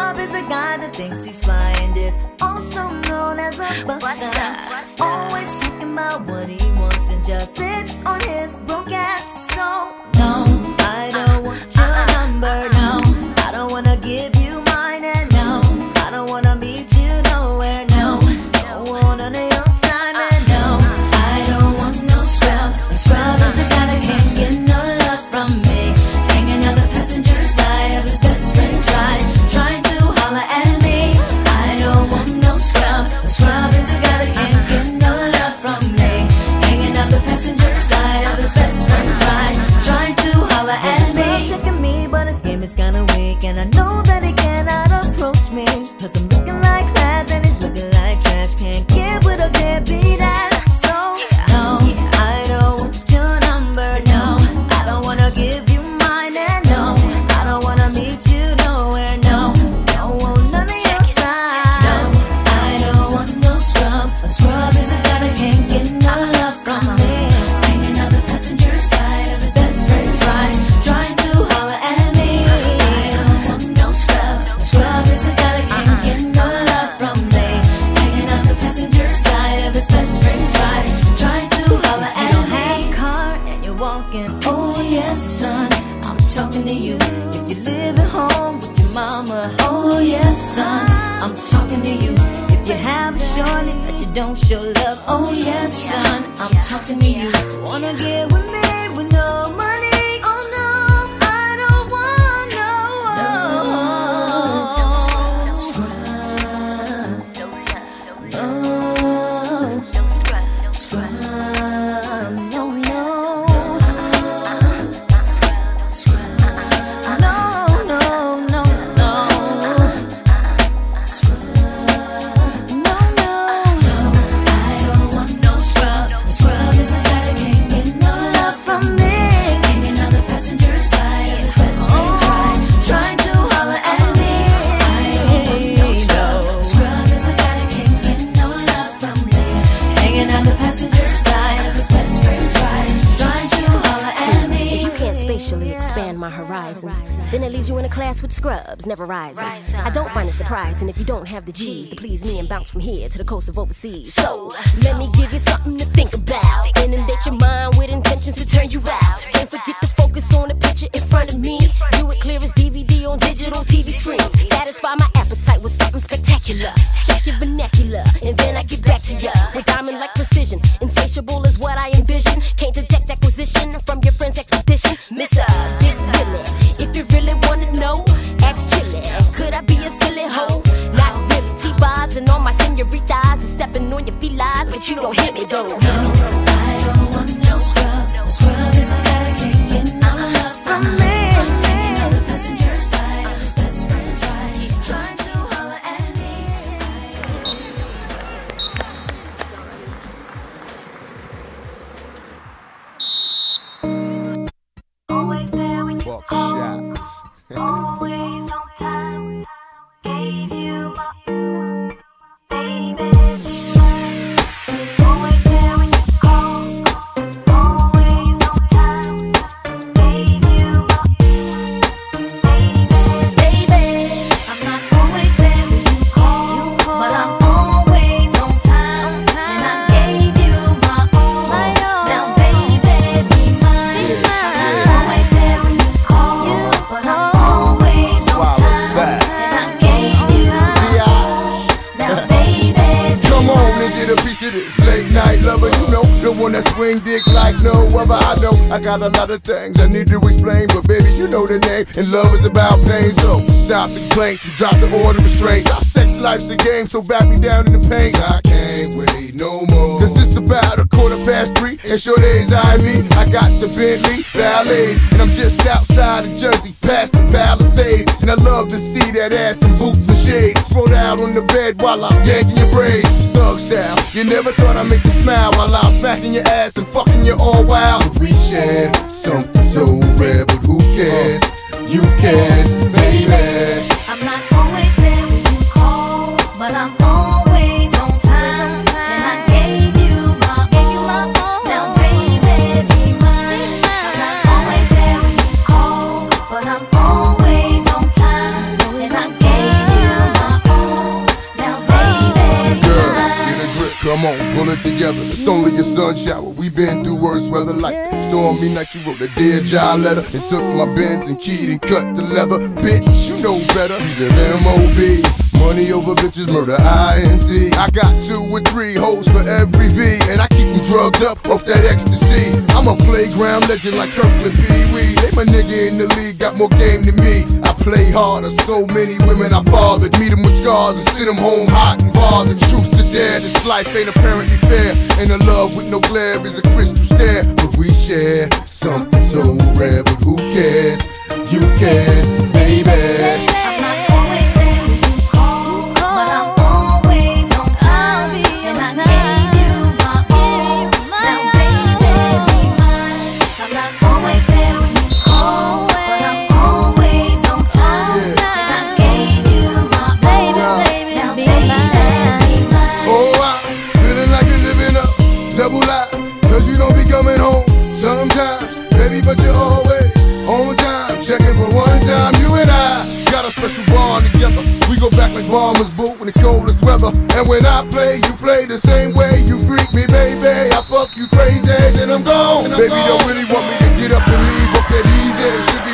scrub is a guy that thinks he's flying this, also known as a buster. Always talking about what he wants and just sits on his broke ass. So no, I don't want your number. No, I don't wanna give you mine. And no, I don't wanna meet you nowhere. No, don't want none of your time. And no, I don't want no scrub. A scrub is a guy that can't get no love from me, hanging on the passenger side of his best friend's ride, trying to holler at me. I don't want no scrub. A scrub is a guy that can't get no love from me, hanging on the passenger side of his best friend's ride, trying to holler at me. Checking me, but his game is kinda weak, and I know that he cannot approach me, cause I'm looking like class and he's looking like trash. Can't get with a deadbeat ass. So no, I don't want your number. No, I don't wanna give you mine. And no, I don't wanna meet you nowhere. No, don't want none of your time. No, I don't want no scrub. A scrub is a guy that can't get no love from me, hanging out the passenger side of his best friend's ride, trying to holler at me. I don't want no scrub. A scrub is a guy that can't get no love from me, hanging out the passenger side of his best friend's ride, trying to holler at me. You don't have a car and you're walking. Oh yes, son, I'm talking to you. If you live at home with your mama. Oh yes, son, I'm talking to you. If you have a shorty that you don't show love. Oh yes, son, I'm talking to you. Wanna get with me with no money? Oh no, I don't want no scrub. No scrub. No, no. Scrub. No, no, no, no. Scrub. No, no. I don't want no scrub. A scrub is a guy that can't get no love from me, hanging on the passenger side of his best friend's ride, trying to holler at me. I don't want no scrub. A scrub is a guy that can't get no love from me, hanging on the passenger side of his best friend's ride, trying to holler at me. If you can't spatially expand my horizons, then it leaves you in a class with scrubs, never rising. I don't find it surprising if you don't have the G's to please me and bounce from here to the coast of overseas. So, let me give you something to think about. Inundate your mind with intentions to turn you out. Can't forget to focus on the picture in front of me. Do it clear as DVD on digital TV screens. Satisfy my appetite with something spectacular. Check your vernacular, and then I get back to ya with diamond-like precision. Insatiable is what I envision. Can't detect acquisition from your friend's expedition. Mr. Get Billy, if you really wanna know, ask Chili. Could I be a silly hoe? Not really. T-bars and all my senoritas and stepping on your felines, but you don't hit me though. No, I don't want no scrub. A scrub is a guy that can't get no love from me, hanging on the passenger side of his best friend's ride, trying to holler at me. Always there when you Buck call, shots. always on time. Gave you my baby. Always there when you call, always on time. Gave you my baby. I'm not always there when you call, but I'm always on time. And I gave you my all. Now baby, be mine. I'm not always there when you call, but I'm always on time. And I gave you my all. Now baby, Come on and get a piece of this late night lover. You know, the one that swing dick like no other. I know I got a lot of things I need to explain, but baby, you know the name, and love is about pain. So stop the complaints and drop the order of restraint. Our sex life's a game, so back me down in the paint. I can't wait no more, cause it's about 3:15, and sure days I me. I got the Bentley Ballet, and I'm just outside of Jersey, past the Palisades. And I love to see that ass in boots and shades, spread out on the bed while I'm yanking your braids. Thug style, you never thought I'd make you smile while I'm smacking your ass and fucking you all wild. We share something so rare, but who cares? You can, baby. I'm not always there when you call, but I'm always on time. And I gave you my all. Now baby, be mine. I'm not always there when you call, but I'm always on time. And I gave you Come on, pull it together. It's only a sun shower. We been through worse weather like stormy night. You wrote a Dear John letter and took my Benz and keyed and cut the leather. Bitch, you know better. Keep it M.O.B. Money over bitches, murder I.N.C. I got 2 or 3 hoes for every V, and I keep them drugged up off that ecstasy. I'm a playground legend like Kirkland Pee Wee. They my nigga in the league, got more game than me. I play harder, so many women I fathered. Meet them with scars and send them home hot and bothered. Truth to dare, this life ain't apparently fair. And a love with no glare is a crystal stare. But we share something so rare, but who cares? You can, baby. Cause you don't be coming home sometimes, baby, but you're always on time. Checking for one time, you and I got a special bond together. We go back like bombers boot in the coldest weather. And when I play, you play the same way. You freak me, baby, I fuck you crazy, then I'm gone. Baby, don't really want me to get up and leave up that easy.